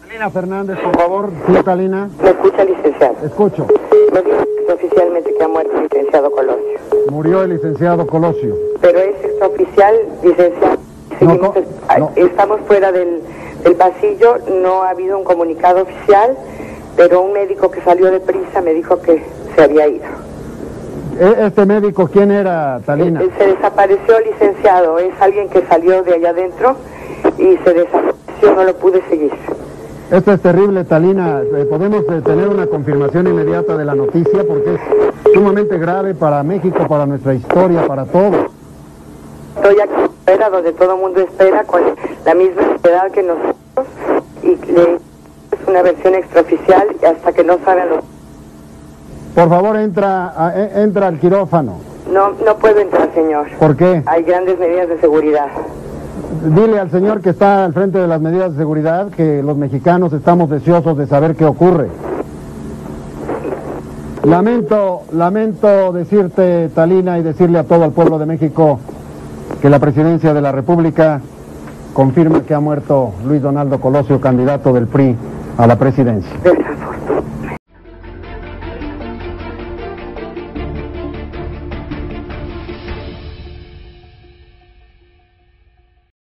Talina Fernández, por favor. Sí, Talina. ¿Me escucha, licenciado? Escucho. Me dijo oficialmente que ha muerto el licenciado Colosio. Murió el licenciado Colosio. Pero es extraoficial, licenciado. Seguimos, No. Estamos fuera del pasillo, no ha habido un comunicado oficial, pero un médico que salió deprisa me dijo que se había ido. ¿Este médico quién era, Talina? Se desapareció, licenciado. Es alguien que salió de allá adentro y se desapareció, no lo pude seguir. Esto es terrible, Talina. ¿Podemos tener una confirmación inmediata de la noticia? Porque es sumamente grave para México, para nuestra historia, para todos. Estoy aquí afuera, donde todo el mundo espera, con la misma edad que nosotros, y es una versión extraoficial hasta que no salgan los... Por favor, entra al quirófano. No puedo entrar, señor. ¿Por qué? Hay grandes medidas de seguridad. Dile al señor que está al frente de las medidas de seguridad que los mexicanos estamos deseosos de saber qué ocurre. Lamento decirte, Talina, y decirle a todo el pueblo de México que la presidencia de la República confirma que ha muerto Luis Donaldo Colosio, candidato del PRI a la presidencia.